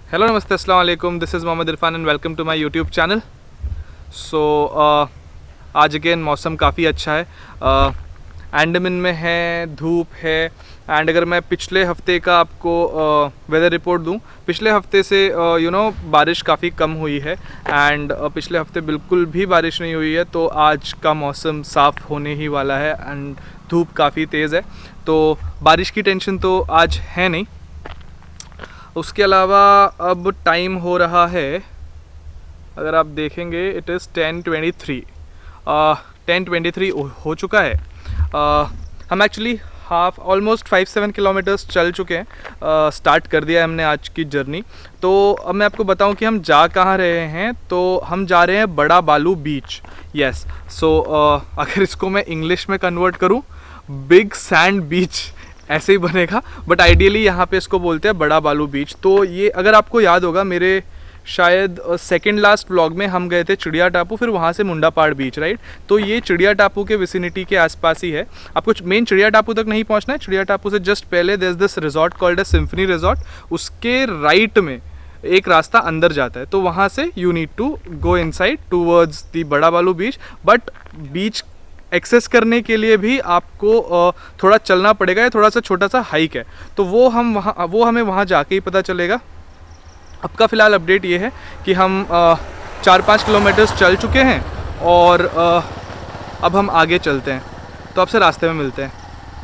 Hello नमस्ते अस्सलाम वालेकुम, this is Mohammad Irfan and welcome to my YouTube channel. So आज अगेन मौसम काफ़ी अच्छा है। अंडमान में है, धूप है। एंड अगर मैं पिछले हफ्ते का आपको वेदर रिपोर्ट दूं, पिछले हफ्ते से बारिश काफ़ी कम हुई है। एंड पिछले हफ्ते बिल्कुल भी बारिश नहीं हुई है, तो आज का मौसम साफ़ होने ही वाला है एंड धूप काफ़ी तेज़ है, तो बारिश की टेंशन तो आज है नहीं। उसके अलावा अब टाइम हो रहा है, अगर आप देखेंगे इट इज़ 10:23। 10:23 हो चुका है। हम एक्चुअली ऑलमोस्ट 5-7 किलोमीटर्स चल चुके हैं। स्टार्ट कर दिया है हमने आज की जर्नी। तो अब मैं आपको बताऊं कि हम जा कहाँ रहे हैं। तो हम जा रहे हैं बड़ा बालू बीच। यस, सो अगर इसको मैं इंग्लिश में कन्वर्ट करूं, बिग सैंड बीच ऐसे ही बनेगा, बट आइडियली यहाँ पे इसको बोलते हैं बड़ा बालू बीच। तो ये अगर आपको याद होगा, मेरे शायद सेकंड लास्ट व्लॉग में हम गए थे चिड़िया टापू, फिर वहाँ से मुंडा पहाड़ बीच, राइट। तो ये चिड़िया टापू के विसिनिटी के आसपास ही है। आपको मेन चिड़िया टापू तक नहीं पहुँचना है, चिड़िया टापू से जस्ट पहले there is this resort called a symphony resort. उसके राइट में एक रास्ता अंदर जाता है, तो वहाँ से you need to go inside towards the Bada Balu beach. But beach access करने के लिए भी आपको थोड़ा चलना पड़ेगा, या थोड़ा सा छोटा सा हाइक है, तो वो हमें वहाँ जाके ही पता चलेगा। अब का फ़िलहाल अपडेट ये है कि हम 4-5 किलोमीटर्स चल चुके हैं और अब हम आगे चलते हैं, तो आपसे रास्ते में मिलते हैं।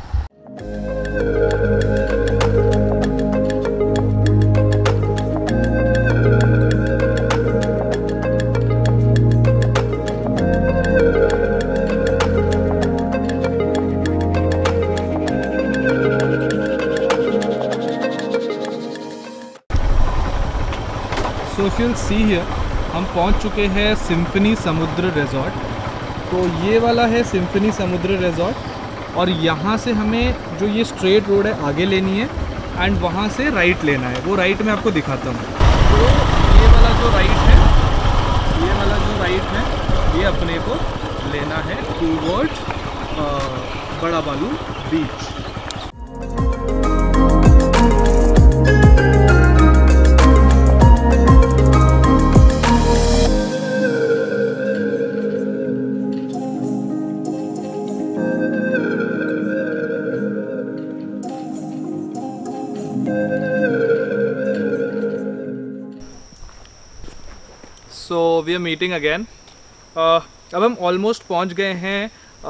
So if you will see here, हम पहुंच चुके हैं सिम्फनी समुद्र रिजॉर्ट। तो ये वाला है सिम्फनी समुद्र रिजॉर्ट, और यहाँ से हमें जो ये स्ट्रेट रोड है आगे लेनी है, एंड वहाँ से राइट लेना है। वो राइट मैं आपको दिखाता हूँ। तो ये वाला जो राइट है, ये अपने को लेना है towards Bada Balu beach. So we are meeting again. अब हम ऑलमोस्ट पहुंच गए हैं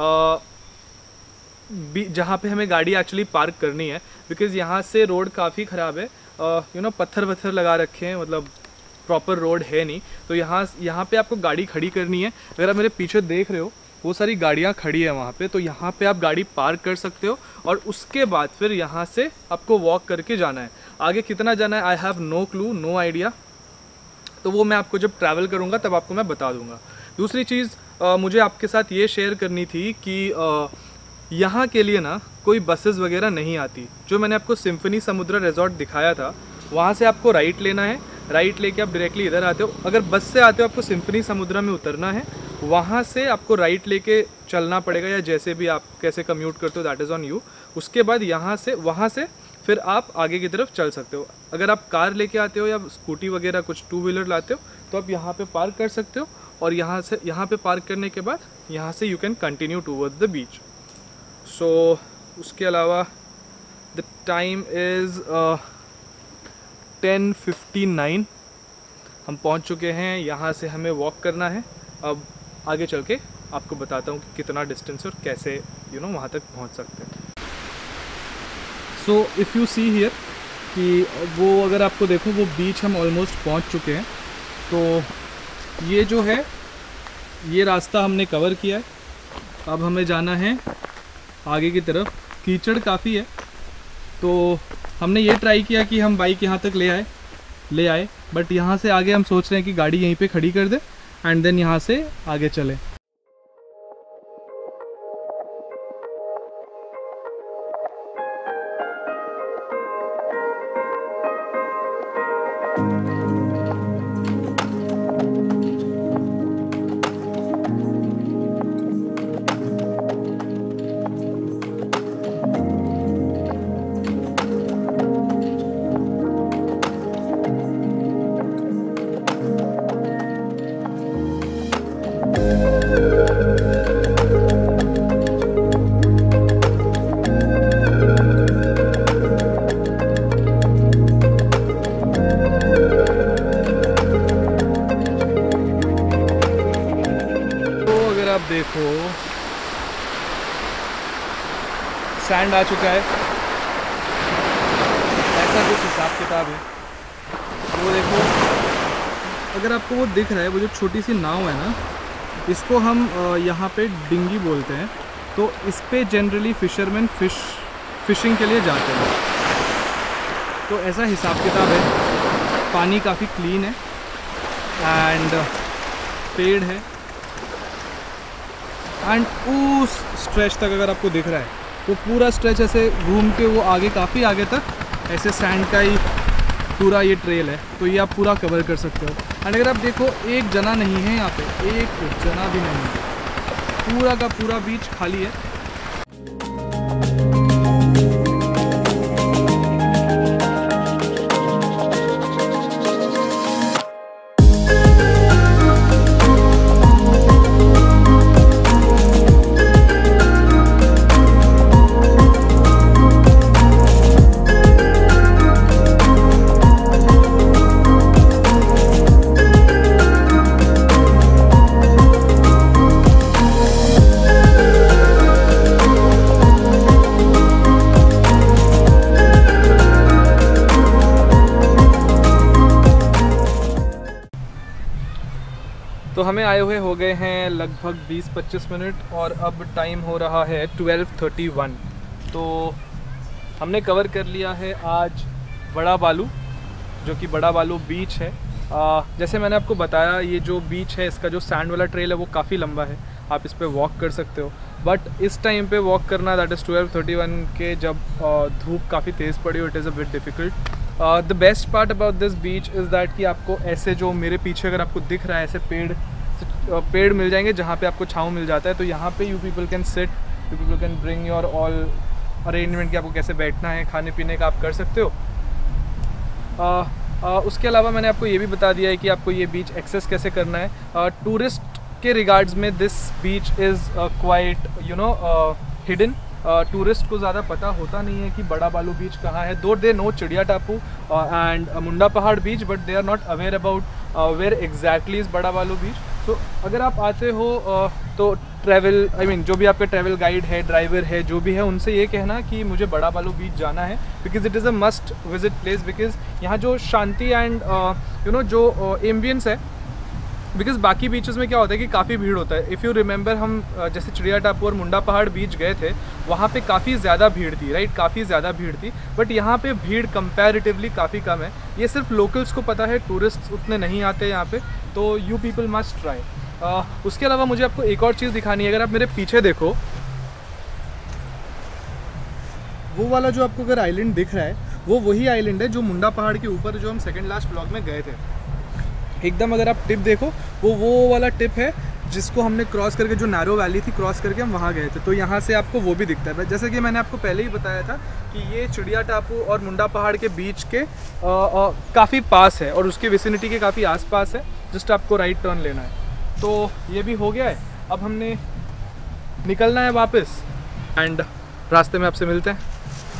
जहाँ पे हमें गाड़ी एक्चुअली पार्क करनी है, बिकॉज़ यहाँ से रोड काफ़ी ख़राब है। पत्थर वत्थर लगा रखे हैं, मतलब प्रॉपर रोड है नहीं। तो यहाँ पे आपको गाड़ी खड़ी करनी है। अगर आप मेरे पीछे देख रहे हो, वो सारी गाड़ियाँ खड़ी है वहाँ पे, तो यहाँ पे आप गाड़ी पार्क कर सकते हो, और उसके बाद फिर यहाँ से आपको वॉक करके जाना है। आगे कितना जाना है I have no clue, no idea. तो वो मैं आपको जब ट्रैवल करूँगा तब आपको मैं बता दूँगा। दूसरी चीज़ मुझे आपके साथ ये शेयर करनी थी कि यहाँ के लिए ना कोई बसेस वगैरह नहीं आती। जो मैंने आपको सिम्फनी समुद्र रिजॉर्ट दिखाया था, वहाँ से आपको राइट लेना है। राइट लेके आप डायरेक्टली इधर आते हो। अगर बस से आते हो, आपको सिम्फनी समुद्र में उतरना है, वहाँ से आपको राइट लेके चलना पड़ेगा, या जैसे भी आप कैसे कम्यूट करते हो दैट इज़ ऑन यू। उसके बाद वहाँ से फिर आप आगे की तरफ चल सकते हो। अगर आप कार लेके आते हो या स्कूटी वगैरह कुछ 2 व्हीलर लाते हो, तो आप यहाँ पे पार्क कर सकते हो, और यहाँ पे पार्क करने के बाद यहाँ से you can continue towards the beach. So उसके अलावा द टाइम इज़ 10:59। हम पहुँच चुके हैं। यहाँ से हमें वॉक करना है। अब आगे चल के आपको बताता हूँ कि कितना डिस्टेंस और कैसे वहाँ तक पहुँच सकते हैं। So if you see here कि वो अगर आपको देखो, वो बीच हम ऑलमोस्ट पहुंच चुके हैं। तो ये जो है, ये रास्ता हमने कवर किया है। अब हमें जाना है आगे की तरफ। कीचड़ काफ़ी है, तो हमने ये ट्राई किया कि हम बाइक यहाँ तक ले आए, बट यहाँ से आगे हम सोच रहे हैं कि गाड़ी यहीं पे खड़ी कर दे एंड देन यहाँ से आगे चले। सैंड आ चुका है। ऐसा कुछ हिसाब किताब है। वो देखो, अगर आपको वो दिख रहा है, वो जो छोटी सी नाव है ना, इसको हम यहाँ पे डिंगी बोलते हैं। तो इस पे जनरली फिशरमैन फिशिंग के लिए जाते हैं। तो ऐसा हिसाब किताब है। पानी काफ़ी क्लीन है एंड पेड़ है एंड उस स्ट्रेच तक अगर आपको दिख रहा है, वो पूरा स्ट्रेच ऐसे घूम के वो आगे, काफ़ी आगे तक ऐसे सैंड का ही पूरा ये ट्रेल है। तो ये आप पूरा कवर कर सकते हो। एंड अगर आप देखो, एक जना नहीं है यहाँ पे, एक जना भी नहीं है, पूरा का पूरा बीच खाली है। तो हमें आए हुए हो गए हैं लगभग 20-25 मिनट और अब टाइम हो रहा है 12:31। तो हमने कवर कर लिया है आज बड़ा बालू, जो कि बड़ा बालू बीच है। जैसे मैंने आपको बताया, ये जो बीच है, इसका जो सैंड वाला ट्रेल है वो काफ़ी लंबा है, आप इस पर वॉक कर सकते हो। बट इस टाइम पे वॉक करना, दैट इज़ 12:31 के, जब धूप काफ़ी तेज़ पड़ी हो, it is a bit difficult. The best part about this beach is that कि आपको ऐसे, जो मेरे पीछे अगर आपको दिख रहा है, ऐसे पेड़ मिल जाएंगे जहाँ पे आपको छाँव मिल जाता है। तो यहाँ पे you people can sit, you people can bring your all arrangement कि आपको कैसे बैठना है, खाने पीने का आप कर सकते हो। उसके अलावा मैंने आपको ये भी बता दिया है कि आपको ये बीच एक्सेस कैसे करना है। टूरिस्ट के रिगार्ड्स में this beach is quite hidden. Tourist को ज़्यादा पता होता नहीं है कि बड़ा बालू बीच कहाँ है। दो दे नो चिड़िया टापू and Munda Pahad beach, but they are not aware about where exactly is Bada Balu बीच। तो अगर आप आते हो तो ट्रैवल, जो भी आपके ट्रैवल गाइड है, ड्राइवर है, जो भी है, उनसे ये कहना कि मुझे बड़ा बालू बीच जाना है, because it is a must visit place. Because यहाँ जो शांति एंड जो एम्बियंस है, बिकॉज बाकी बीचेस में क्या होता है कि काफ़ी भीड़ होता है। इफ़ यू रिमेंबर, हम जैसे चिड़िया टापू और मुंडा पहाड़ बीच गए थे, वहाँ पे काफ़ी ज़्यादा भीड़ थी, राइट, काफ़ी ज़्यादा भीड़ थी। बट यहाँ पे भीड़ कंपैरेटिवली काफ़ी कम है। ये सिर्फ लोकल्स को पता है, टूरिस्ट उतने नहीं आते यहाँ पे। तो यू पीपल मस्ट ट्राई। उसके अलावा मुझे आपको एक और चीज़ दिखानी है। अगर आप मेरे पीछे देखो, वो वाला जो आपको अगर आइलैंड दिख रहा है, वो वही आइलैंड है जो मुंडा पहाड़ के ऊपर, जो हम सेकेंड लास्ट ब्लॉग में गए थे। एकदम अगर आप टिप देखो, वो वाला टिप है जिसको हमने क्रॉस करके, जो नैरो वैली थी, क्रॉस करके हम वहाँ गए थे। तो यहाँ से आपको वो भी दिखता है। जैसे कि मैंने आपको पहले ही बताया था कि ये चिड़िया टापू और मुंडा पहाड़ के बीच के काफ़ी पास है और उसकी विसिनिटी के काफ़ी आसपास है। जस्ट आपको राइट टर्न लेना है। तो ये भी हो गया है। अब हमने निकलना है वापस एंड रास्ते में आपसे मिलते हैं।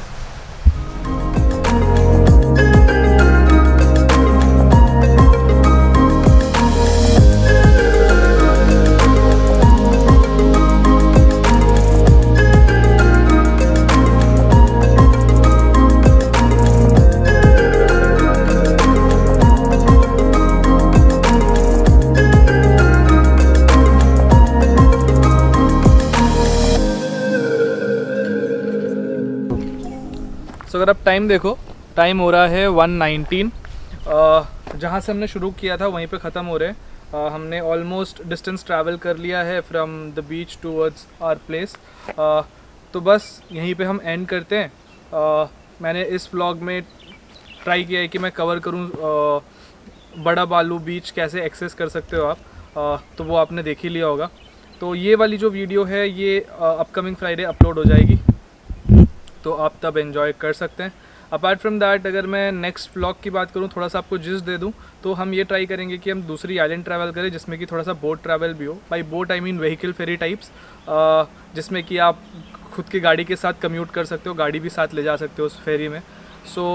तो अगर आप टाइम देखो, टाइम हो रहा है 1:19। जहाँ से हमने शुरू किया था वहीं पे ख़त्म हो रहे हैं। हमने ऑलमोस्ट डिस्टेंस ट्रैवल कर लिया है from the beach towards our place. तो बस यहीं पे हम एंड करते हैं। मैंने इस व्लॉग में ट्राई किया है कि मैं कवर करूँ बड़ा बालू बीच कैसे एक्सेस कर सकते हो आप। तो वो आपने देख ही लिया होगा। तो ये वाली जो वीडियो है ये अपकमिंग फ्राइडे अपलोड हो जाएगी, तो आप तब एंजॉय कर सकते हैं। अपार्ट फ्रॉम दैट, अगर मैं नेक्स्ट व्लॉग की बात करूँ, थोड़ा सा आपको जिस्ट दे दूँ, तो हम ये ट्राई करेंगे कि हम दूसरी आइलैंड ट्रैवल करें जिसमें कि थोड़ा सा बोट ट्रैवल भी हो। By boat I mean vehicle ferry types, जिसमें कि आप खुद की गाड़ी के साथ कम्यूट कर सकते हो, गाड़ी भी साथ ले जा सकते हो उस फेरी में। सो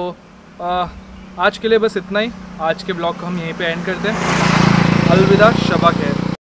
आज के लिए बस इतना ही। आज के ब्लॉग को हम यहीं पे एंड करते हैं। अलविदा, शबा खैर।